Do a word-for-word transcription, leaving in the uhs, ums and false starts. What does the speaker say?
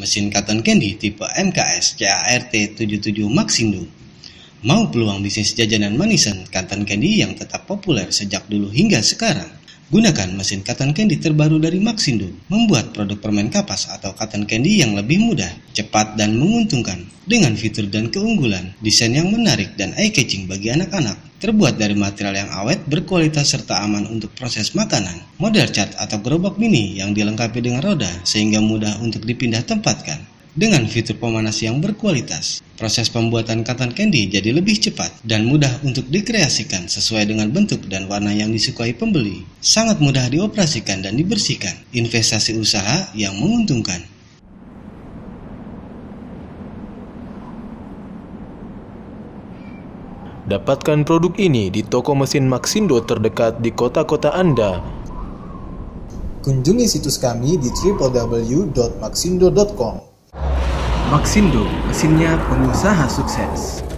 mesin cotton candy tipe M K S C A R T tujuh tujuh Maxindo. Mau peluang bisnis jajanan manisan cotton candy yang tetap populer sejak dulu hingga sekarang? Gunakan mesin cotton candy terbaru dari Maxindo, membuat produk permen kapas atau cotton candy yang lebih mudah, cepat, dan menguntungkan. Dengan fitur dan keunggulan, desain yang menarik dan eye-catching bagi anak-anak, terbuat dari material yang awet, berkualitas, serta aman untuk proses makanan. Model cat atau gerobak mini yang dilengkapi dengan roda sehingga mudah untuk dipindah tempatkan. Dengan fitur pemanas yang berkualitas, proses pembuatan cotton candy jadi lebih cepat dan mudah untuk dikreasikan sesuai dengan bentuk dan warna yang disukai pembeli. Sangat mudah dioperasikan dan dibersihkan. Investasi usaha yang menguntungkan. Dapatkan produk ini di toko mesin Maxindo terdekat di kota-kota Anda. Kunjungi situs kami di w w w dot maxindo dot com. Maxindo, mesinnya pengusaha sukses.